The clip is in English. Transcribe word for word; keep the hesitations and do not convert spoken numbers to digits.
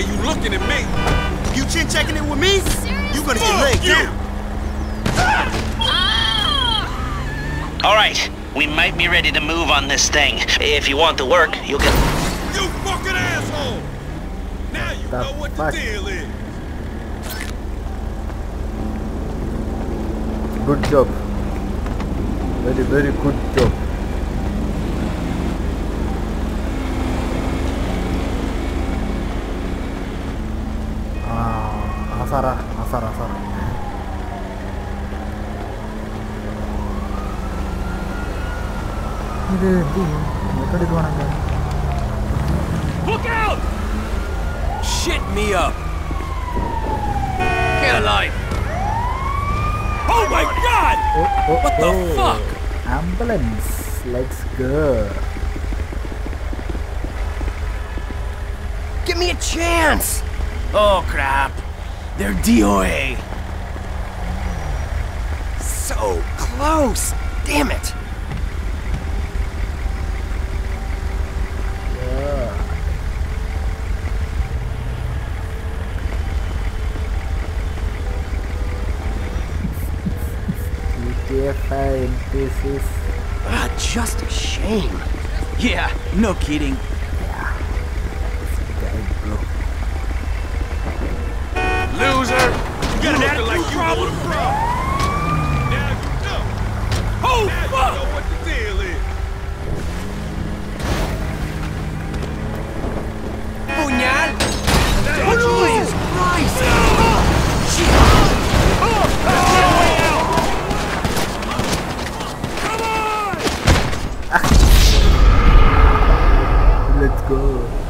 way you looking at me. You chin checking it with me? You gonna get laid down. All right, we might be ready to move on this thing. If you want to work, you'll get... You fucking asshole! Now you know what the deal is. Good job. Very, very good job. Ah, asara, asara, asara. Look out! Shit me up. Get alive. Oh my god! Oh, oh, what the oh. fuck? Ambulance. Let's go. Give me a chance! Oh crap. They're D O A. So close. Damn it. Fine, this is ah, just a shame. Yeah, no kidding. Yeah, bro. Loser! You got an like you problem? The problem. Now you know. Oh now fuck! You know what the deal is. Puñal! Oh, Jesus Christ! Oh, shit! Oh, oh. Let's go.